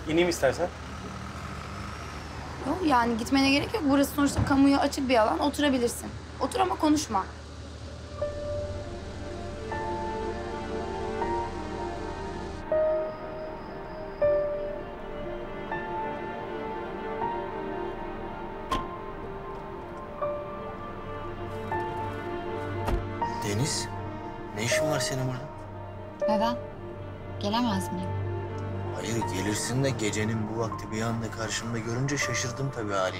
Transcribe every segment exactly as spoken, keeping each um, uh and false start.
İneyim istersen. Yok yani gitmene gerek yok. Burası sonuçta kamuya açık bir alan. Oturabilirsin. Otur ama konuşma. Deniz, ne işin var senin burada? Neden? Gelemez miyim? Hayır, gelirsin de gecenin bu vakti bir anda karşımda görünce şaşırdım tabii haliyle.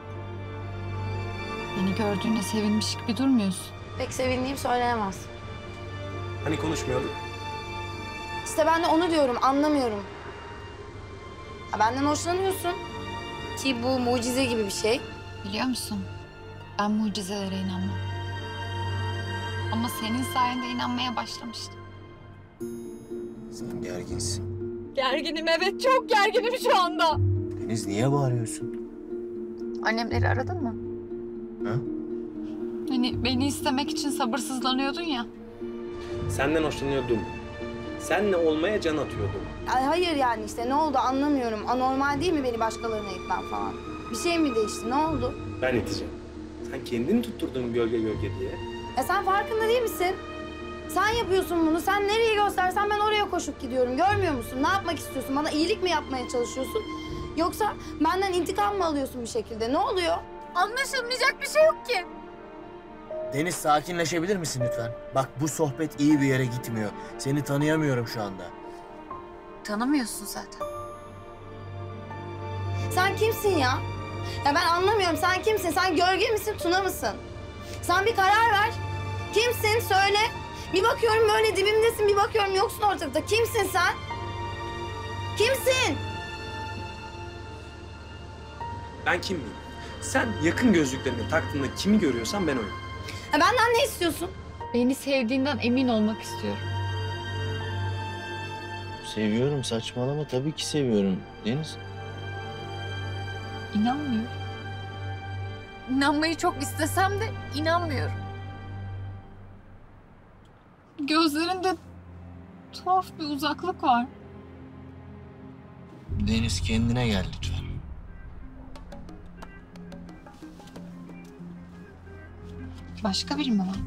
Beni gördüğünde sevinmiş gibi durmuyorsun. Pek sevindiğim söylenemez. Hani konuşmuyorduk? İşte ben de onu diyorum, anlamıyorum. Ha, benden hoşlanıyorsun. Ki bu mucize gibi bir şey. Biliyor musun? Ben mucizelere inanmam. Ama senin sayende inanmaya başlamıştım. Sen gerginsin. Gerginim, evet, çok gerginim şu anda. Deniz, niye bağırıyorsun? Annemleri aradın mı? Ha? Hani beni istemek için sabırsızlanıyordun ya. Senden hoşlanıyordum. Seninle olmaya can atıyordum. Ay hayır yani işte ne oldu anlamıyorum. Anormal değil mi beni başkalarına itmem falan? Bir şey mi değişti, ne oldu? Ben iteceğim. Sen kendini tutturdun gölge gölge diye. Ya sen farkında değil misin? Sen yapıyorsun bunu. Sen nereye göstersen ben oraya koşup gidiyorum. Görmüyor musun? Ne yapmak istiyorsun? Bana iyilik mi yapmaya çalışıyorsun? Yoksa benden intikam mı alıyorsun bir şekilde? Ne oluyor? Anlaşılmayacak bir şey yok ki. Deniz, sakinleşebilir misin lütfen? Bak, bu sohbet iyi bir yere gitmiyor. Seni tanıyamıyorum şu anda. Tanımıyorsun zaten. Sen kimsin ya? Ya ben anlamıyorum. Sen kimsin? Sen gölge misin, Tuna mısın? Sen bir karar ver. Kimsin? Söyle. Bir bakıyorum böyle dibimdesin, bir bakıyorum yoksun ortalıkta. Kimsin sen? Kimsin? Ben kim miyim? Sen yakın gözlüklerini taktığında kimi görüyorsan ben oyum. Ya benden ne istiyorsun? Beni sevdiğinden emin olmak istiyorum. Seviyorum, saçmalama. Tabii ki seviyorum Deniz. İnanmıyorum. İnanmayı çok istesem de inanmıyorum. Gözlerinde tuhaf bir uzaklık var. Deniz, kendine gel lütfen. Başka biri mi var?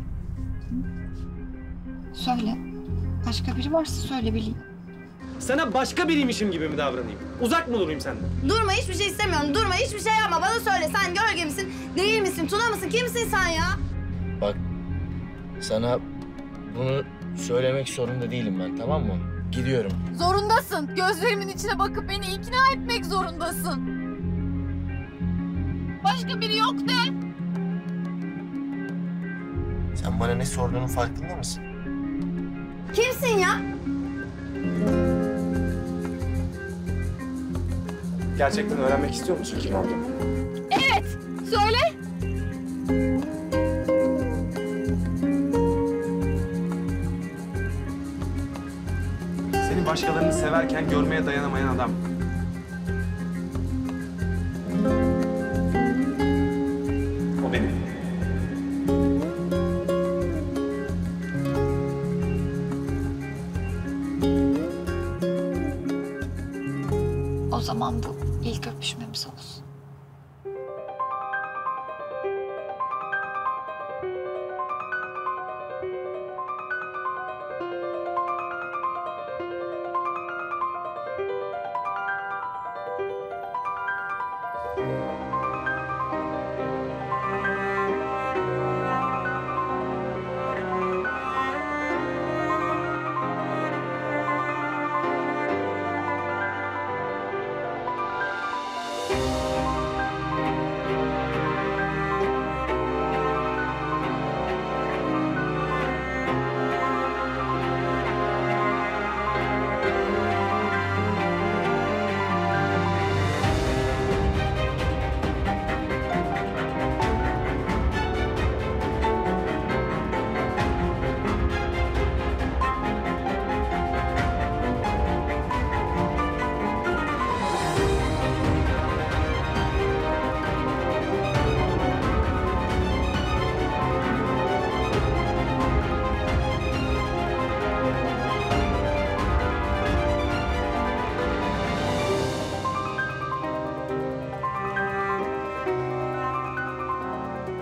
Söyle. Başka biri varsa söyle bileyim. Sana başka biriymişim gibi mi davranayım? Uzak mı durayım senden? Durma, hiçbir şey istemiyorum. Durma, hiçbir şey yapma. Bana söyle. Sen gölge misin, değil misin, Tuna mısın? Kimsin sen ya? Bak, sana bunu söylemek zorunda değilim ben, tamam mı? Gidiyorum. Zorundasın. Gözlerimin içine bakıp beni ikna etmek zorundasın. Başka biri yok de. Sen bana ne sorduğunun farkında mısın? Kimsin ya? Gerçekten öğrenmek istiyor musun kim olduğumu? Evet. Söyle. Seni başkalarını severken görmeye dayanamayan adam. O benim. O zaman bu ilk öpüşmemiz olsun.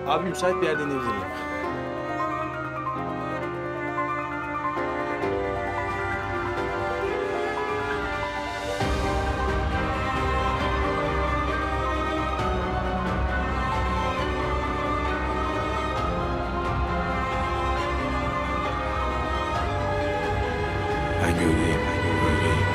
Abi müsait bir yerde inebilir miyim? Ben gölgeyim, ben gölgeyim.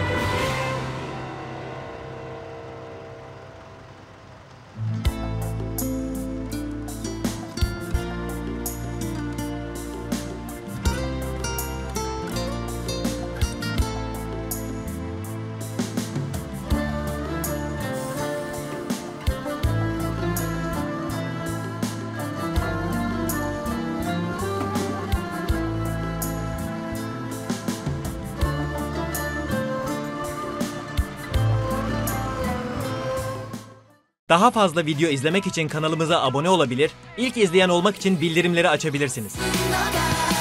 Daha fazla video izlemek için kanalımıza abone olabilir, ilk izleyen olmak için bildirimleri açabilirsiniz.